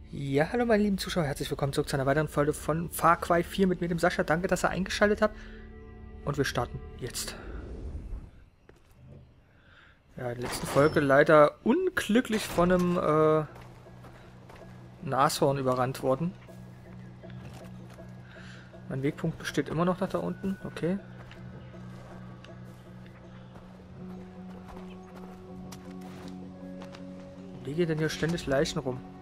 Ja, hallo meine lieben Zuschauer, herzlich willkommen zurück zu einer weiteren Folge von Far Cry 4 mit mir, dem Sascha. Danke, dass ihr eingeschaltet habt. Und wir starten jetzt. Ja, in der letzten Folge leider unglücklich von einem Nashorn überrannt worden. Mein Wegpunkt besteht immer noch nach da unten, okay. Wie geht denn hier ständig Leichen rum?